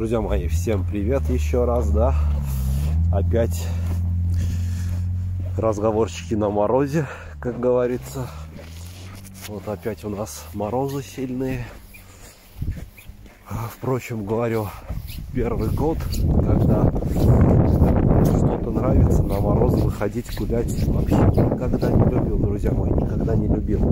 Друзья мои, всем привет еще раз, да. Опять разговорчики на морозе, как говорится. Вот опять у нас морозы сильные. Впрочем, говорю, первый год, когда что-то нравится, на мороз выходить гулять, вообще никогда не любил, друзья мои, никогда не любил.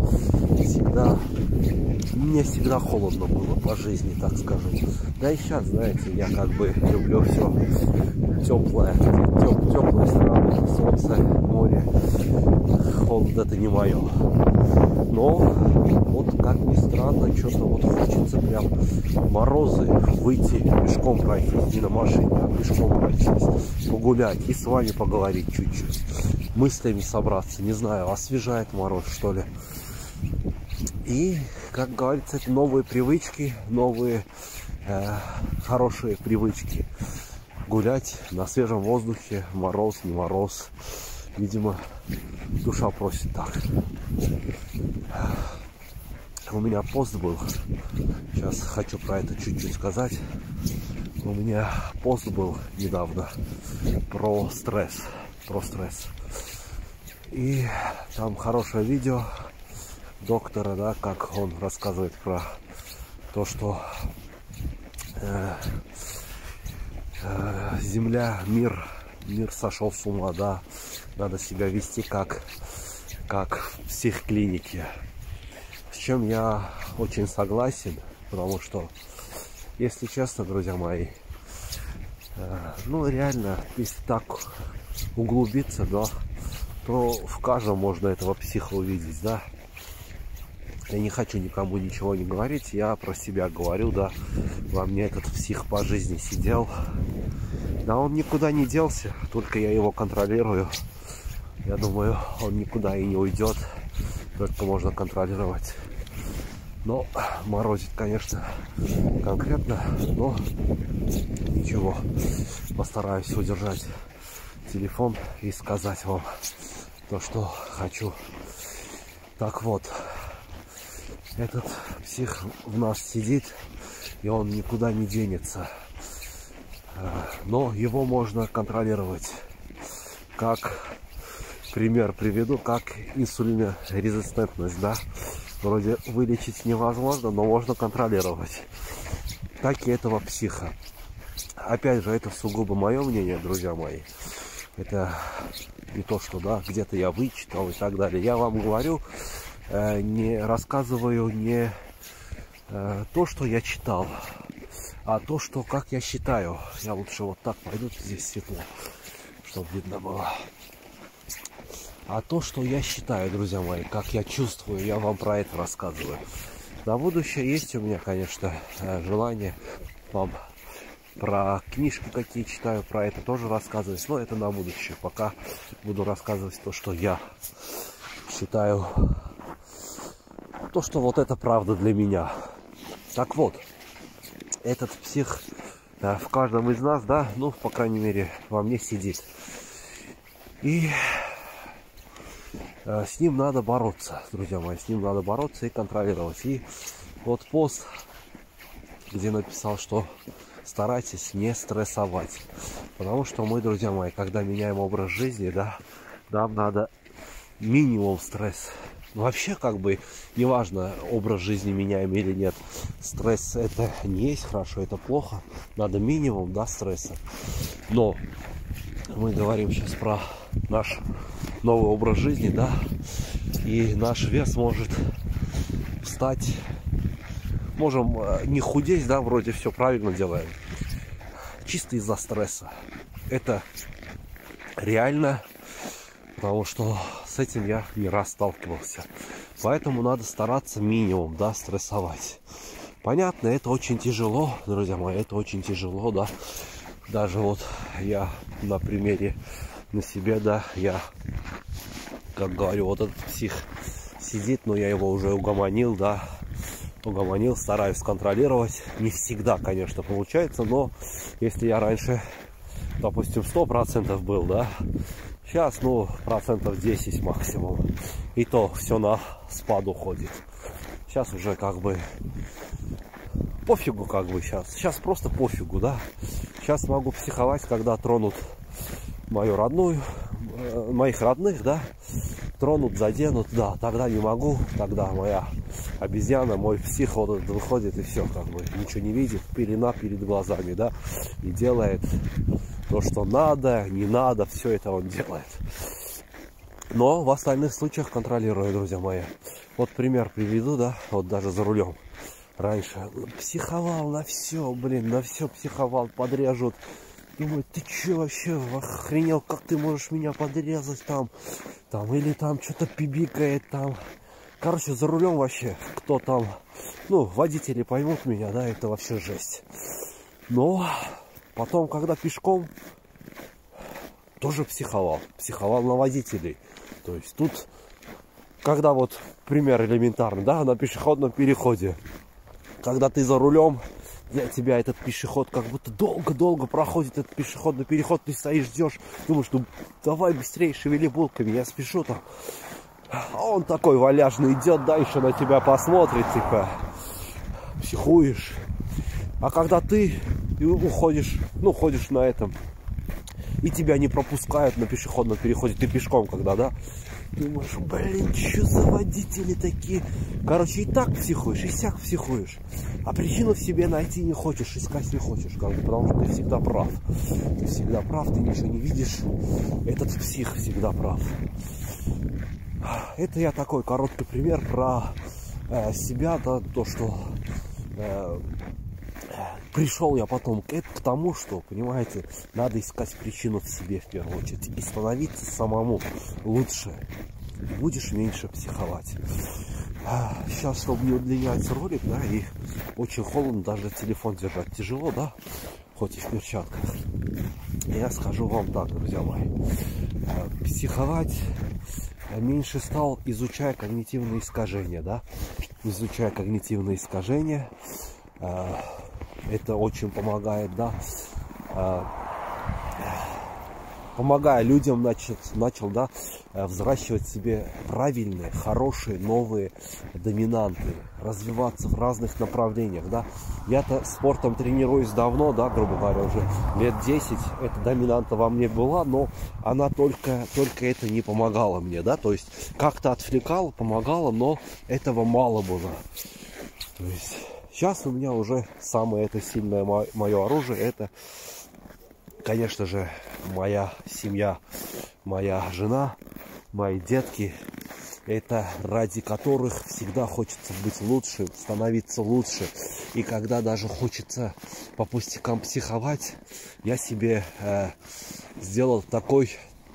Мне всегда холодно было по жизни, так скажем. Да и сейчас, знаете, я как бы люблю все теплое, теплые страны, солнце, море. Холод — это не мое. Но вот как ни странно, что-то вот хочется прям морозы выйти, пешком пройтись, не на машине, а пешком пройтись, погулять и с вами поговорить чуть-чуть, мыслями собраться, не знаю, освежает мороз, что ли. И, как говорится, это новые привычки, новые хорошие привычки. Гулять на свежем воздухе, мороз, не мороз. Видимо, душа просит так. У меня пост был. Сейчас хочу про это чуть-чуть сказать. У меня пост был недавно про стресс. И там хорошее видео доктора, да, как он рассказывает про то, что Земля, мир сошел с ума, да, надо себя вести как в психклинике. С чем я очень согласен, потому что, если честно, друзья мои, ну реально, если так углубиться, да, то в каждом можно этого психа увидеть, да. Я не хочу никому ничего не говорить, я про себя говорю, да. Во мне этот псих по жизни сидел. Да он никуда не делся, только я его контролирую. Я думаю, он никуда и не уйдет, только можно контролировать. Но морозит, конечно, конкретно, но ничего. Постараюсь удержать телефон и сказать вам то, что хочу. Так вот. Этот псих в нас сидит, и он никуда не денется. Но его можно контролировать. Как пример приведу, как инсулинорезистентность, да. Вроде вылечить невозможно, но можно контролировать. Так и этого психа. Опять же, это сугубо мое мнение, друзья мои. Это не то, что, да, где-то я вычитал и так далее. Я вам говорю, не рассказываю не то, что я читал, а то, что как я считаю. Я лучше вот так пойду, здесь светло, чтобы видно было. А то, что я считаю, друзья мои, как я чувствую, я вам про это рассказываю. На будущее есть у меня, конечно, желание вам про книжки, какие читаю, про это тоже рассказывать. Но это на будущее. Пока буду рассказывать то, что я считаю, то, что вот это правда для меня. Так вот, этот псих в каждом из нас, да, ну, по крайней мере, во мне сидит. И с ним надо бороться, друзья мои, с ним надо бороться и контролировать. И вот пост, где написал, что старайтесь не стрессовать. Потому что мы, друзья мои, когда меняем образ жизни, да, нам надо минимум стресс. Вообще, как бы, неважно, образ жизни меняем или нет. Стресс — это не есть хорошо, это плохо. Надо минимум, да, стресса. Но мы говорим сейчас про наш новый образ жизни, да. И наш вес может стать... Можем не худеть, да, вроде все правильно делаем. Чисто из-за стресса. Это реально... Потому что с этим я не раз сталкивался. Поэтому надо стараться минимум, да, стрессовать. Понятно, это очень тяжело, друзья мои, это очень тяжело, да. Даже вот я на примере, на себе, да, я, как говорю, вот этот псих сидит, но я его уже угомонил, да. Угомонил, стараюсь контролировать. Не всегда, конечно, получается, но если я раньше, допустим, 100% был, да, сейчас, ну, 10% максимум. И то все на спад уходит. Сейчас уже как бы пофигу как бы сейчас. Сейчас просто пофигу, да. Сейчас могу психовать, когда тронут мою родную, моих родных, да. Тронут, заденут, да. Тогда не могу, тогда моя обезьяна, мой псих вот выходит и все, как бы ничего не видит, пелена перед глазами, да. И делает то, что надо, не надо, все это он делает. Но в остальных случаях контролирую, друзья мои. Вот пример приведу, да, вот даже за рулем. Раньше психовал на все, блин, на все психовал, подрежут. Думаю, ты че вообще охренел, как ты можешь меня подрезать там, или там что-то пибикает там. Короче, за рулем вообще, кто там, ну, водители поймут меня, да, это вообще жесть. Но потом, когда пешком, тоже психовал на водителей. То есть тут, когда вот пример элементарный, да, на пешеходном переходе, когда ты за рулем, для тебя этот пешеход как будто долго-долго проходит этот пешеходный переход, ты стоишь, ждешь, думаешь, ну давай быстрее, шевели булками, я спешу там. А он такой валяжный идет, да, еще на тебя посмотрит, типа, психуешь. А когда ты уходишь, ну, ходишь на этом, и тебя не пропускают на пешеходном переходе, ты пешком когда, да, думаешь, блин, что за водители такие? Короче, и так психуешь, и сяк психуешь. А причину в себе найти не хочешь, искать не хочешь, как бы, потому что ты всегда прав. Ты всегда прав, ты ничего не видишь. Этот псих всегда прав. Это я такой короткий пример про себя, да, то, что пришел я потом к тому, что, понимаете, надо искать причину в себе в первую очередь и становиться самому лучше. Будешь меньше психовать. Сейчас, чтобы не удлинять ролик, да, и очень холодно, даже телефон держать тяжело, да, хоть и в перчатках. Я скажу вам так, друзья мои, психовать меньше стал, изучая когнитивные искажения, да, изучая когнитивные искажения. Это очень помогает, да, помогая людям, начал, да, взращивать в себе правильные, хорошие, новые доминанты, развиваться в разных направлениях, да. Я-то спортом тренируюсь давно, да, грубо говоря, уже лет 10, эта доминанта во мне была, но она только это не помогала мне, да, то есть как-то отвлекала, помогала, но этого мало было. То есть сейчас у меня уже самое это сильное мое оружие, это, конечно же, моя семья, моя жена, мои детки. Это ради которых всегда хочется быть лучше, становиться лучше. И когда даже хочется по пустякам психовать, я себе сделал такой,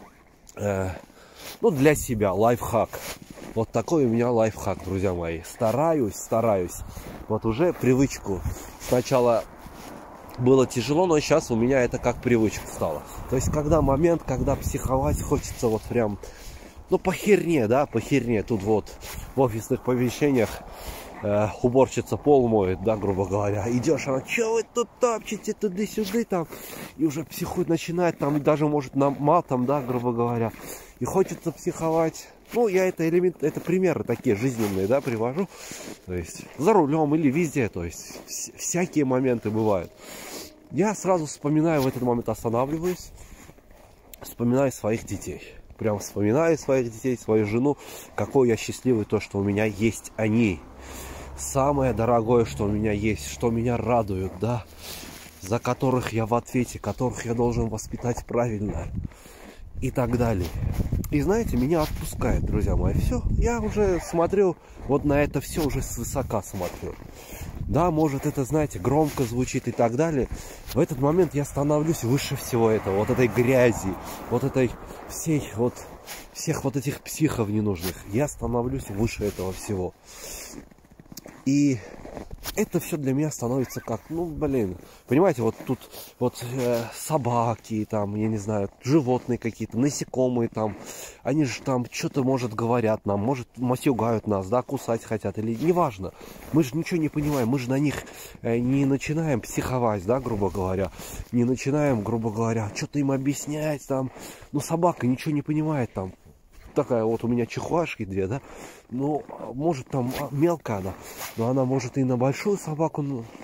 ну, для себя лайфхак. Вот такой у меня лайфхак, друзья мои. Стараюсь. Вот уже привычку. Сначала было тяжело, но сейчас у меня это как привычка стало. То есть, когда момент, когда психовать хочется вот прям, ну, по херне, да, по херне. Тут вот в офисных помещениях уборщица пол моет, да, грубо говоря. Идешь, она, что вы тут топчете, туда-сюда, там. И уже психует начинает, там, и даже может на матом, да, грубо говоря. И хочется психовать. Ну, я это примеры такие жизненные, да, привожу. То есть за рулем или везде, то есть всякие моменты бывают. Я сразу вспоминаю, в этот момент останавливаюсь, вспоминаю своих детей. Прям вспоминаю своих детей, свою жену, какой я счастливый, то, что у меня есть они. Самое дорогое, что у меня есть, что меня радует, да, за которых я в ответе, которых я должен воспитать правильно и так далее. И знаете, меня отпускает, друзья мои, все. Я уже смотрю вот на это все, уже свысока смотрю. Да, может это, знаете, громко звучит и так далее. В этот момент я становлюсь выше всего этого, вот этой грязи, вот этой всех вот этих психов ненужных. Я становлюсь выше этого всего. И это все для меня становится как, ну, блин, понимаете, вот тут вот собаки, там, я не знаю, животные какие-то, насекомые там, они же там что-то, может, говорят нам, может, матюгают нас, да, кусать хотят, или неважно. Мы же ничего не понимаем, мы же на них не начинаем психовать, да, грубо говоря, не начинаем, грубо говоря, что-то им объяснять, там, ну, собака ничего не понимает, там. Такая вот у меня чихуашки две, да, ну, может там мелкая она, но она может и на большую собаку, ну,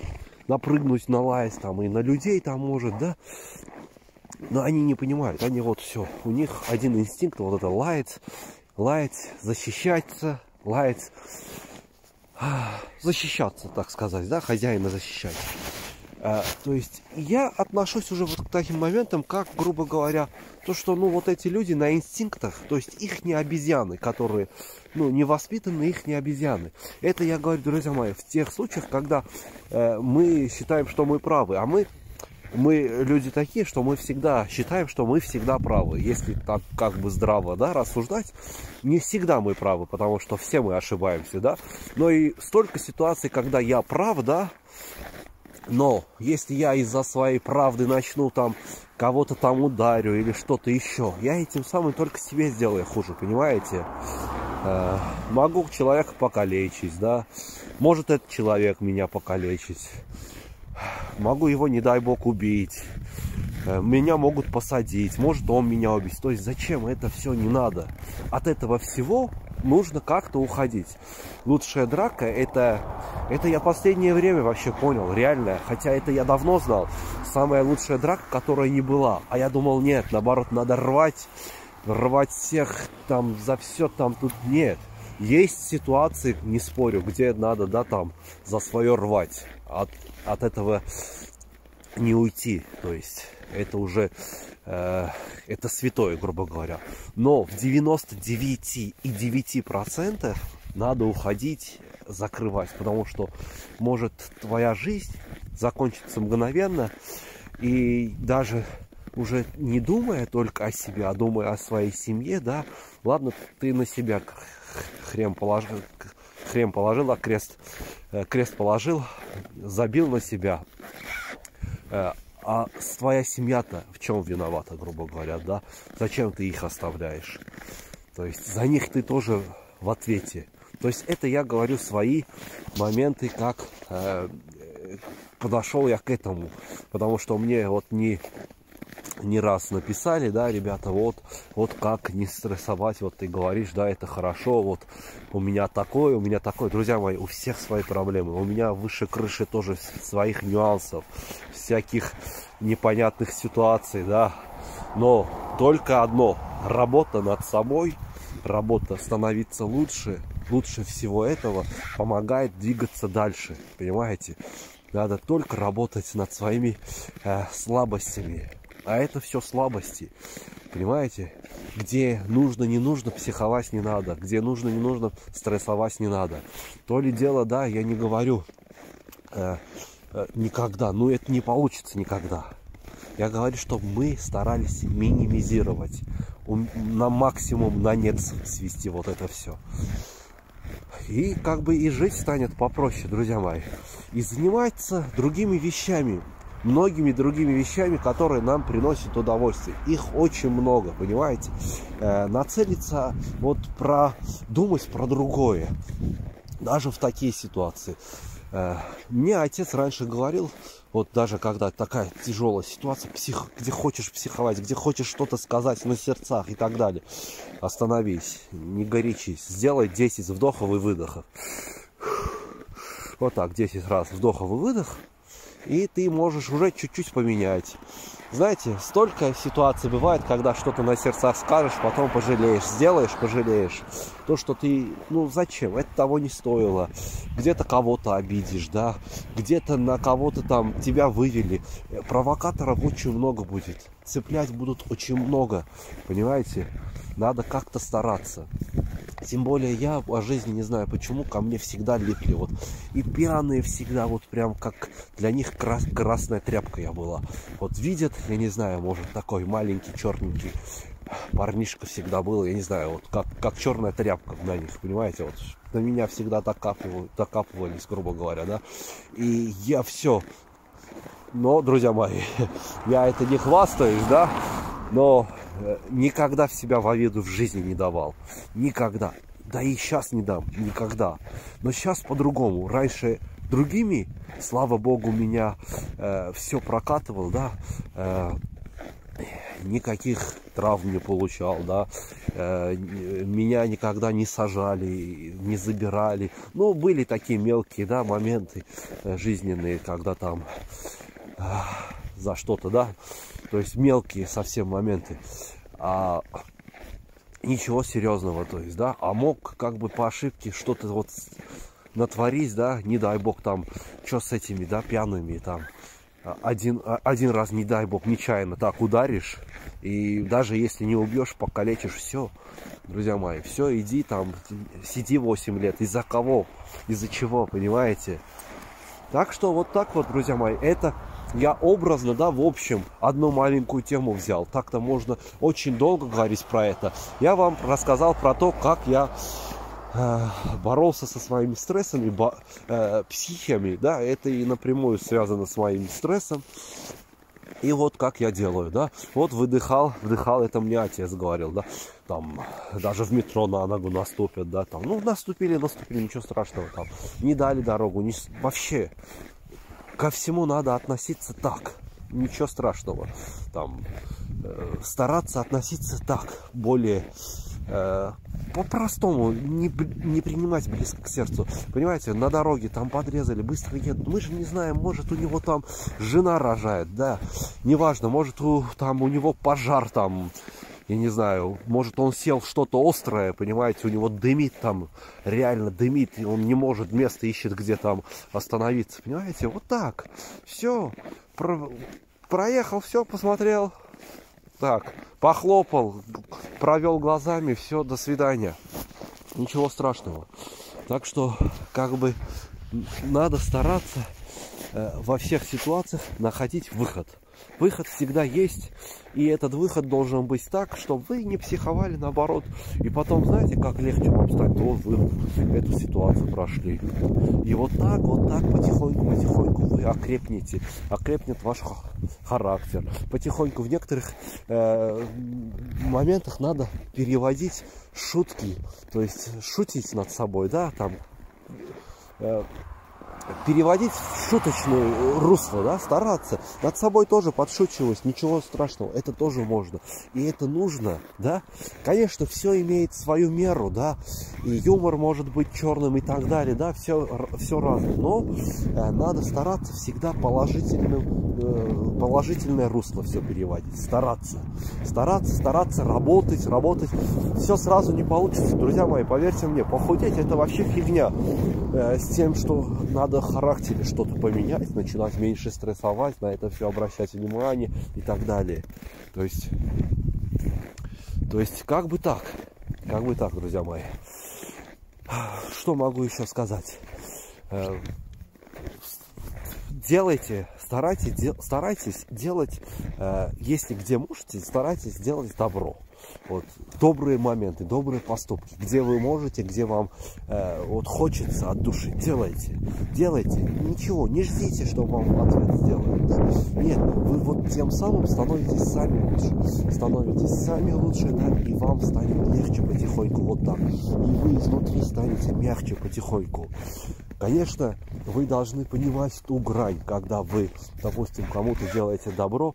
напрыгнуть, налаять там и на людей там может, да. Но они не понимают, они вот все, у них один инстинкт, вот это лаять, защищаться, лаять, защищаться, так сказать, да, хозяина защищать. То есть я отношусь уже вот к таким моментам, как, грубо говоря, то, что, ну, вот эти люди на инстинктах, то есть их не обезьяны, которые, ну, не воспитаны, их не обезьяны. Это я говорю, друзья мои, в тех случаях, когда мы считаем, что мы правы, а мы люди такие, что мы всегда считаем, что мы всегда правы. Если так как бы здраво, да, рассуждать, не всегда мы правы, потому что все мы ошибаемся, да. Но и столько ситуаций, когда я прав, да. Но если я из-за своей правды начну там кого-то там ударю или что-то еще, я этим самым только себе сделаю хуже, понимаете? Могу человека покалечить, да? Может этот человек меня покалечить. Могу его, не дай бог, убить. Меня могут посадить. Может он меня убить. То есть зачем это все не надо? От этого всего нужно как-то уходить. Лучшая драка это я последнее время вообще понял, реально. Хотя это я давно знал. Самая лучшая драка, которая не была. А я думал, нет, наоборот, надо рвать всех там за все там. Тут нет. Есть ситуации, не спорю, где надо, да, там за свое рвать. От этого не уйти. То есть это уже это святое, грубо говоря. Но в 99,9% надо уходить, закрывать. Потому что может твоя жизнь закончиться мгновенно. И даже уже не думая только о себе, а думая о своей семье, да, ладно, ты на себя хрен положил, а крест положил, забил на себя. А твоя семья-то в чем виновата, грубо говоря, да? Зачем ты их оставляешь? То есть за них ты тоже в ответе. То есть это я говорю свои моменты, как подошел я к этому. Потому что мне вот не раз написали, да, ребята, вот как не стрессовать, вот ты говоришь, да, это хорошо, вот у меня такое. Друзья мои, у всех свои проблемы, у меня выше крыши тоже своих нюансов, всяких непонятных ситуаций, да, но только одно, работа над собой, работа становиться лучше всего этого помогает двигаться дальше, понимаете, надо только работать над своими слабостями. А это все слабости, понимаете? Где нужно, не нужно, психовать не надо. Где нужно, не нужно, стрессовать не надо. То ли дело, да, я не говорю никогда. Ну, это не получится никогда. Я говорю, что мы старались минимизировать. На максимум, на нет свести вот это все. И как бы и жить станет попроще, друзья мои. И заниматься другими вещами. Многими другими вещами, которые нам приносят удовольствие. Их очень много, понимаете? Нацелиться, вот думать про другое. Даже в такие ситуации. Мне отец раньше говорил, вот даже когда такая тяжелая ситуация, где хочешь психовать, где хочешь что-то сказать на сердцах и так далее. Остановись, не горячись. Сделай 10 вдохов и выдохов. Вот так, 10 раз вдохов и выдох. И ты можешь уже чуть-чуть поменять. Знаете, столько ситуаций бывает, когда что-то на сердцах скажешь, потом пожалеешь. Сделаешь, пожалеешь. То, что ты, ну зачем? Это того не стоило. Где-то кого-то обидишь, да? Где-то на кого-то там тебя вывели. Провокаторов очень много будет. Цеплять будут очень много. Понимаете? Надо как-то стараться. Тем более я по жизни не знаю почему, ко мне всегда липли. Вот. И пьяные всегда, вот прям как для них красная тряпка я была. Вот видят, я не знаю, может такой маленький, черненький парнишка всегда был, я не знаю, вот как черная тряпка на них, понимаете, вот на меня всегда докапывались, грубо говоря, да. И я все. Но, друзья мои, я это не хвастаюсь, да, но никогда в себя в обиду в жизни не давал. Никогда. Да и сейчас не дам. Никогда. Но сейчас по-другому. Раньше другими, слава богу, меня все прокатывал, да. никаких травм не получал, да, меня никогда не сажали, не забирали. Ну, были такие мелкие, да, моменты жизненные, когда там за что-то, да, то есть мелкие совсем моменты, ничего серьезного, то есть, да, а мог как бы по ошибке что-то вот натворить, да, не дай бог там, что с этими, да, пьяными там, один раз, не дай бог, нечаянно так ударишь, и даже если не убьешь, покалечишь, все, друзья мои, все, иди там, сиди 8 лет, из-за кого, из-за чего, понимаете? Так что вот так вот, друзья мои, это я образно, да, в общем, одну маленькую тему взял. Так-то можно очень долго говорить про это. Я вам рассказал про то, как я боролся со своими стрессами, психиями, да, это и напрямую связано с моим стрессом. И вот как я делаю, да, вот вдыхал, это мне отец говорил, да, там, даже в метро на ногу наступят, да, там, ну, наступили, ничего страшного, там, не дали дорогу, вообще, ко всему надо относиться так, ничего страшного, там, стараться относиться так, более по-простому, не принимать близко к сердцу. Понимаете, на дороге там подрезали, быстро едут. Мы же не знаем, может у него там жена рожает, да. Неважно, может у него пожар там, я не знаю, может он сел в что-то острое, понимаете, у него дымит там, реально дымит, и он не может, место ищет, где там остановиться. Понимаете, вот так. Все, проехал, все, посмотрел. Так, похлопал, провел глазами, все, до свидания. Ничего страшного. Так что, как бы, надо стараться во всех ситуациях находить выход. Выход всегда есть, и этот выход должен быть так, чтобы вы не психовали, наоборот. И потом, знаете, как легче вам станет, вот вы эту ситуацию прошли. И вот так, потихоньку вы окрепнете, окрепнет ваш характер. Потихоньку в некоторых моментах надо переводить шутки, то есть шутить над собой, да, там... переводить в шуточное русло, да, стараться. Над собой тоже подшучивать, ничего страшного, это тоже можно. И это нужно, да. Конечно, все имеет свою меру, да, и юмор может быть черным и так далее, да, все разное. Но надо стараться всегда положительное русло все переводить. Стараться, работать. Все сразу не получится, друзья мои, поверьте мне, похудеть это вообще фигня. С тем, что надо в характере что-то поменять, начинать меньше стрессовать, на это все обращать внимание и так далее. То есть как бы так, друзья мои. Что могу еще сказать? Старайтесь делать, если где можете, старайтесь делать добро. Вот, добрые моменты, добрые поступки, где вы можете, где вам вот хочется от души, делайте, ничего, не ждите, что вам в ответ сделают, да? Нет, вы вот тем самым становитесь сами лучше, да, и вам станет легче потихоньку, вот так, и вы изнутри станете мягче потихоньку. Конечно, вы должны понимать ту грань, когда вы, допустим, кому-то делаете добро,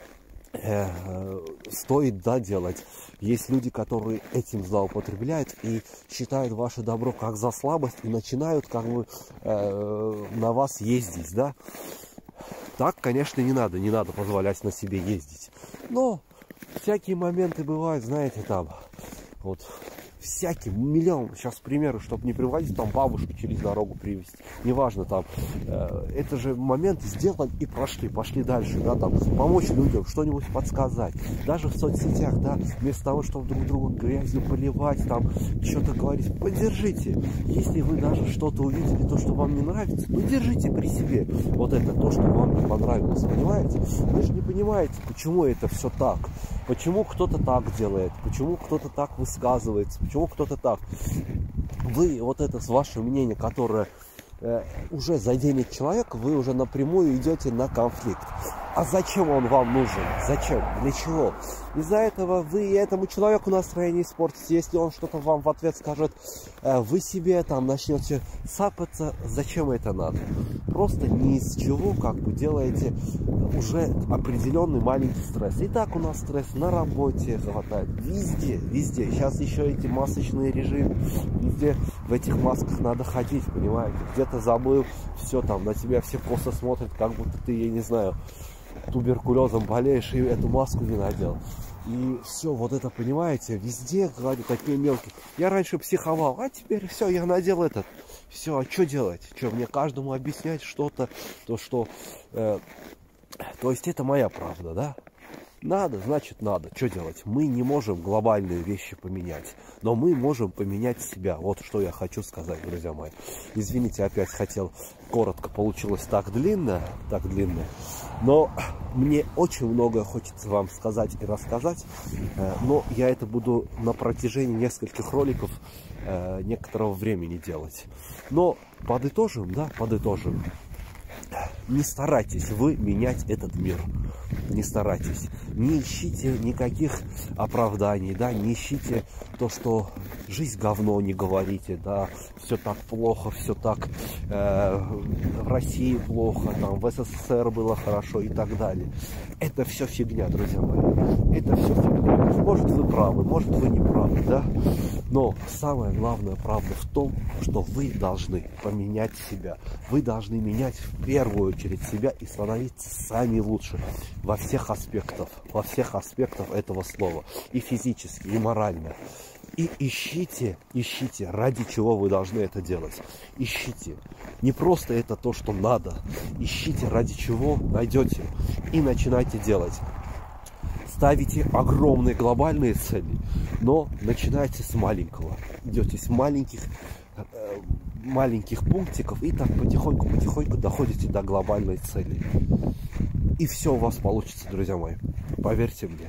стоит, да, делать. Есть люди, которые этим злоупотребляют и считают ваше добро как за слабость и начинают как бы на вас ездить, да. Так, конечно, не надо позволять на себе ездить. Но всякие моменты бывают, знаете, там, вот, всякий миллион, сейчас, к примеру, чтобы не приводить, там, бабушку через дорогу привезти, неважно, там, это же моменты сделать и пошли дальше, да, там, помочь людям, что-нибудь подсказать, даже в соцсетях, да, вместо того, чтобы друг друга грязью поливать, там, что-то говорить, поддержите, если вы даже что-то увидели, то, что вам не нравится, ну, держите при себе, вот это, то, что вам не понравилось, понимаете, вы же не понимаете, почему это все так, почему кто-то так делает, почему кто-то так высказывается, почему кто-то так. Вы вот это с вашего мнения, которое уже заденет человека, вы уже напрямую идете на конфликт. А зачем он вам нужен? Зачем? Для чего? Из-за этого вы этому человеку настроение испортите. Если он что-то вам в ответ скажет, вы себе там начнете сапаться. Зачем это надо? Просто ни из чего как бы делаете уже определенный маленький стресс. И так у нас стресс на работе хватает. Везде, везде. Сейчас еще эти масочные режимы. Везде в этих масках надо ходить, понимаете? Где-то забыл, все там, на тебя все косо смотрят, как будто ты, я не знаю, туберкулезом болеешь и эту маску не надел. И все, вот это, понимаете, везде говорят такие мелкие. Я раньше психовал, а теперь все, я надел этот. Все, а что делать? Что, мне каждому объяснять что-то, то что... то есть это моя правда, да? Надо, значит надо. Что делать? Мы не можем глобальные вещи поменять, но мы можем поменять себя. Вот что я хочу сказать, друзья мои. Извините, опять хотел коротко, получилось так длинно, но мне очень многое хочется вам сказать и рассказать, но я это буду на протяжении нескольких роликов некоторого времени делать. Но подытожим, да, подытожим. Не старайтесь вы менять этот мир. Не старайтесь. Не ищите никаких оправданий, да, не ищите то, что жизнь говно, не говорите, да, все так плохо, все так в России плохо, там в СССР было хорошо и так далее. Это все фигня, друзья мои. Это все фигня. Может, вы правы, может, вы не правы, да. Но самая главная правда в том, что вы должны поменять себя. Вы должны менять в первую очередь себя и становиться сами лучше во всех аспектах этого слова. И физически, и морально. И ищите, ради чего вы должны это делать. Ищите. Не просто это то, что надо. Ищите, ради чего найдете. И начинайте делать. Ставите огромные глобальные цели, но начинайте с маленького. Идете с маленьких пунктиков и так потихоньку доходите до глобальной цели. И все у вас получится, друзья мои. Поверьте мне.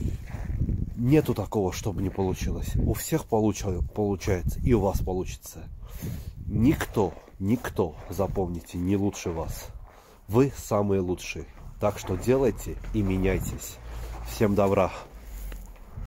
Нету такого, чтобы не получилось. У всех получается, и у вас получится. Никто, запомните, не лучше вас. Вы самые лучшие. Так что делайте и меняйтесь. Всем добра.